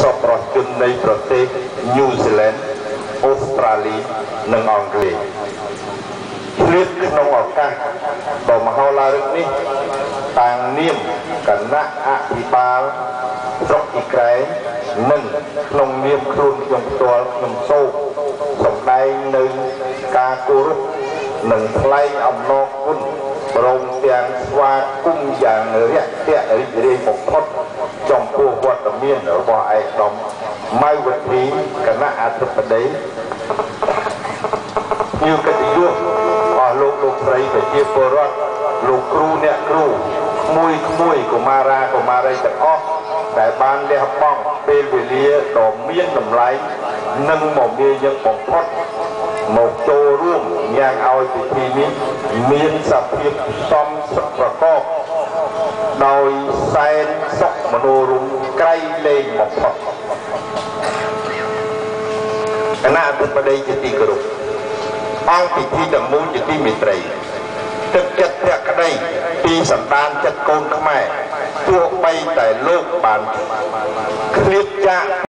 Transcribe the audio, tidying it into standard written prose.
សពរជននៃប្រទេសញូហ្សេឡង់អូស្ត្រាលីនិងអង់គ្លេសឆ្លៀតក្នុងឱកាសដ៏មហោឡារិកនេះតាំងនាមគណៈអភិបាលស្រុកអ៊ីក្រែននិងក្នុងនាមខ្លួនខ្ញុំផ្ទាល់ខ្ញុំសូមសម្ដែងនៅការគោរពនិងថ្លែងអំណរគុណព្រមទាំងស្វាគមន៍យ៉ាងរាក់ទាក់រីករាយបំផុតចំពោះវត្តមានរបស់ឯកឧត្តមម៉ៅវុធីគណៈអធិបតីញូកិត្តិយសអស់លោកស្រីប្រជាពលរដ្ឋលោកគ្រូអ្នកគ្រូក្មួយកុមារាកុមារីទាំងអស់ដែលបានលះបង់ពេលវេលាដ៏មានតម្លៃនិងមមាញឹកបំផុតមកចូលរួមញ៉ាំងឲ្យពិធីនេះមានសភាពសមសុខប្រកបដោយសែនសុខមនោរម្យក្រៃលែងបំផុតគណៈអធិបតីជាទីគោរពអង្គពិធីទាំងមូលជាទីមេត្រីទឹកចិត្តភក្តីពីសន្តានចិត្តកូនខ្មែរទោះបីតែលោកបានឃ្លាតចាក